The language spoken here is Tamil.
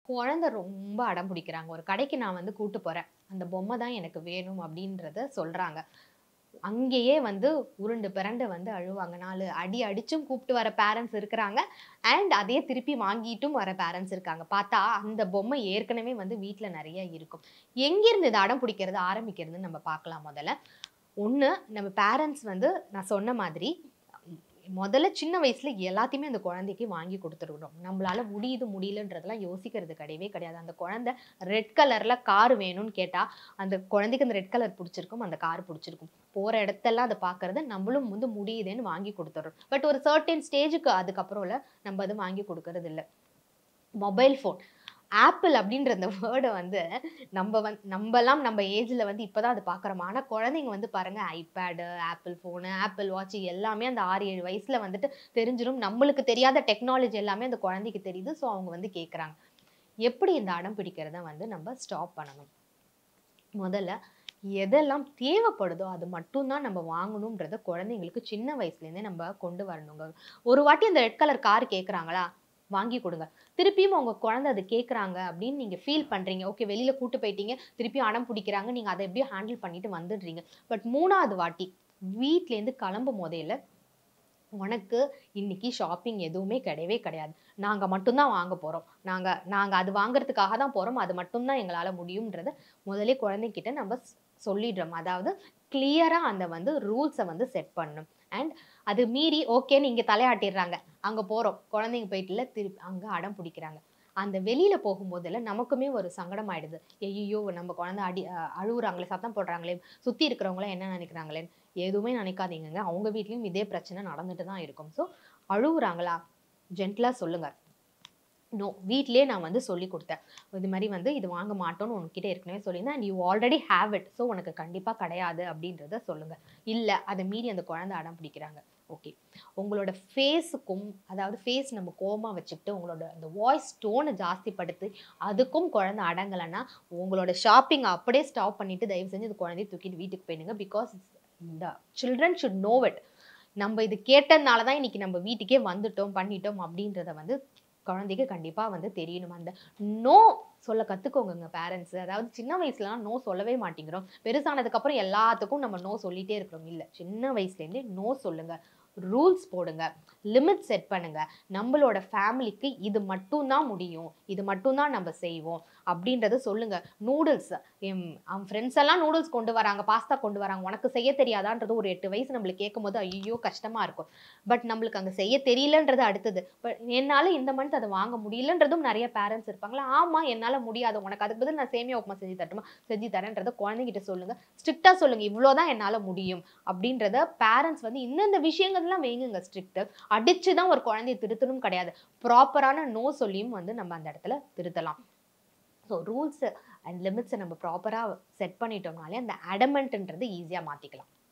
குழந்தை ரொம்ப அடம் பிடிக்கிறாங்க. ஒரு கடைக்கு நான் வந்து கூட்டு போறேன். அந்த பொம்மை தான் எனக்கு வேணும் அப்படின்றத சொல்றாங்க. அங்கேயே வந்து உருண்டு பிரண்டு வந்து அழுவாங்க. 4 அடி அடிச்சும் கூப்பிட்டு வர பேரண்ட்ஸ் இருக்கிறாங்க. அண்ட் அதையே திருப்பி வாங்கிட்டும் வர பேரண்ட்ஸ் இருக்காங்க. பார்த்தா அந்த பொம்மை ஏற்கனவே வந்து வீட்ல நெறைய இருக்கும். எங்கிருந்து இந்த அடம் பிடிக்கிறது ஆரம்பிக்கிறதுன்னு நம்ம பார்க்கலாம் முதல்ல. 1 நம்ம பேரண்ட்ஸ் வந்து நான் சொன்ன மாதிரி முதல்ல சின்ன வயசுல எல்லாத்தையுமே அந்த குழந்தைக்கு வாங்கி குடுத்துருக்கணும். நம்மளால முடியுது, முடியலன்றதெல்லாம் யோசிக்கிறது கிடையவே கிடையாது. அந்த குழந்தை ரெட் கலர்ல கார் வேணும்னு கேட்டா, அந்த குழந்தைக்கு அந்த ரெட் கலர் புடிச்சிருக்கும், அந்த கார் புடிச்சிருக்கும். போற இடத்தெல்லாம் அத பார்க்கறது, நம்மளும் வந்து முடியுதேன்னு வாங்கி குடுத்துர்றோம். பட் ஒரு சர்டைன் ஸ்டேஜ்க்கு அதுக்கப்புறம்ல நம்ம அது வாங்கி குடுக்கறது இல்ல. Mobile phone. ஆப்பிள் அப்படின்ற அந்த வேர்ட வந்து நம்பலாம் நம்ம ஏஜ்ல வந்து இப்பதான் அது பார்க்குறோம். ஆனா குழந்தைங்க வந்து பாருங்க iPad, Apple phone, Apple watch எல்லாமே அந்த 6, 7 வயசுல வந்துட்டு தெரிஞ்சிரும். நம்மளுக்கு தெரியாத டெக்னாலஜி எல்லாமே அந்த குழந்தைக்கு தெரியுது. ஸோ அவங்க வந்து கேட்குறாங்க. எப்படி இந்த அடம் பிடிக்கிறத வந்து நம்ம ஸ்டாப் பண்ணணும்? முதல்ல எதெல்லாம் தேவைப்படுதோ அது மட்டும் தான் நம்ம வாங்கணும்ன்றத குழந்தைங்களுக்கு சின்ன வயசுலேருந்தே நம்ம கொண்டு வரணுங்க. ஒரு வாட்டி அந்த ரெட் கலர் கார் கேட்குறாங்களா? வாங்கி கொடுங்க. திருப்பியும் உங்க குழந்தை அது கேட்குறாங்க அப்படின்னு நீங்க ஃபீல் பண்றீங்க. ஓகே வெளியில கூட்டு போயிட்டீங்க. திருப்பியும் அடம் பிடிக்கிறாங்க. நீங்க அத எப்படியோ ஹேண்டில் பண்ணிட்டு வந்துடுறீங்க. பட் 3வது வாட்டி வீட்லேருந்து கிளம்பும் போதேல உனக்கு இன்னைக்கு ஷாப்பிங் எதுவுமே கிடையவே கிடையாது. நாங்க மட்டும் தான் வாங்க போறோம். நாங்க நாங்க அது வாங்குறதுக்காக தான் போறோம். அது மட்டும் தான் எங்களால முடியும்ன்றத முதலே குழந்தைகிட்ட நம்ம சொல்லிடுறோம். அதாவது கிளியரா அந்த வந்து ரூல்ஸ வந்து செட் பண்ணணும். அண்ட் அது மீறி ஓகேன்னு இங்க தலையாட்டிடுறாங்க. அங்க போறோம். குழந்தைங்க போயிட்டுல திருப்பி அங்க அடம் பிடிக்கிறாங்க. அந்த வெளியில போகும்போதெல்லாம் நமக்குமே ஒரு சங்கடம் ஆயிடுது. ஐய்யய்யோ! நம்ம குழந்தை அழுவுறாங்களே, சத்தம் போடுறாங்களே, சுத்தி இருக்கிறவங்கலாம் என்ன நினைக்கிறாங்களே எதுவுமே நினைக்காதீங்கங்க. அவங்க வீட்லயும் இதே பிரச்சனை நடந்துட்டு தான் இருக்கும். ஸோ அழுவுறாங்களா? ஜென்டிலா சொல்லுங்க. நோ. வீட்லயே நான் வந்து சொல்லிக் குடுத்தேன். இது மாரி வந்து இது வாங்க மாட்டோம்னு உன்கிட்ட ஏற்கனவே சொல்லியிருந்தேன். And you already have it. So உனக்கு கண்டிப்பா கிடையாது அப்படின்றத சொல்லுங்க. இல்ல அத மீறி அந்த குழந்தை அடம் பிடிக்கிறாங்க. ஓகே. உங்களோட ஃபேஸுக்கும் அதாவது ஃபேஸ் நம்ம கோவமா வச்சுக்கிட்டு உங்களோட அந்த வாய்ஸ் டோன ஜாஸ்திப்படுத்தி அதுக்கும் குழந்தை அடங்கலன்னா, உங்களோட ஷாப்பிங்க அப்படியே ஸ்டாப் பண்ணிட்டு தயவு செஞ்சு இந்த குழந்தைய தூக்கிட்டு வீட்டுக்கு போயிடுங்க. Because the children should know it. நம்ம இது கேட்டதுனால தான் இன்னைக்கு நம்ம வீட்டுக்கே வந்துட்டோம், பண்ணிட்டோம் அப்படின்றத வந்து குழந்தைக்கு கண்டிப்பா வந்து தெரியணும். அந்த நோ சொல்ல கத்துக்கோங்கங்க பேரண்ட்ஸ். அதாவது சின்ன வயசுலலாம் நோ சொல்லவே மாட்டேங்கிறோம். பெருசானதுக்கு அப்புறம் எல்லாத்துக்கும் நம்ம நோ சொல்லிட்டே இருக்கிறோம். இல்ல. சின்ன வயசுலேருந்தே நோ சொல்லுங்க. ரூல்ஸ் போடுங்க. லிமிட் செட் பண்ணுங்க. நம்மளோட ஃபேமிலிக்கு இது மட்டும் தான் முடியும். இது மட்டும் தான் நம்ம செய்வோம். அப்படின்றத சொல்லுங்க. நூடுல்ஸ் அவன் ஃப்ரெண்ட்ஸ் எல்லாம் நூடுல்ஸ் கொண்டு வராங்க, பாஸ்தா கொண்டு வராங்க. உனக்கு செய்ய தெரியாதான்றது ஒரு 8 வயசு நம்மளுக்கு கேட்கும்போது ஐய்யயோ! கஷ்டமா இருக்கும். பட் நம்மளுக்கு அங்க செய்ய தெரியலன்றது அடுத்தது. பட் என்னால இந்த மந்த் அத வாங்க முடியலன்றதும் நெறைய பேரண்ட்ஸ் இருப்பாங்கல்ல. ஆமா என்னால முடியாது. உனக்கு அதுக்கு பதில் நான் சேமியா உப்புமா செஞ்சு தரட்டுமா? செஞ்சு தரேன்றத குழந்தைகிட்ட சொல்லுங்க. ஸ்ட்ரிக்ட்டா சொல்லுங்க. இவ்ளோ தான் என்னால முடியும். அப்படின்றத பேரண்ட்ஸ் வந்து இந்தந்த விஷயங்கள்லாம் வைங்கங்க ஸ்ட்ரிக்ட். அடிச்சு தான் ஒரு குழந்தைய திருத்தணும் கிடையாது. ப்ராப்பரான நோ சொல்லியும் வந்து நம்ம அந்த இடத்துல திருத்தலாம். ஸோ ரூல்ஸ் அண்ட் லிமிட்ஸ நம்ம ப்ராப்பரா செட் பண்ணிட்டோம்னாலே அந்த அடமெண்ட்ன்றது ஈஸியா மாத்திக்கலாம்.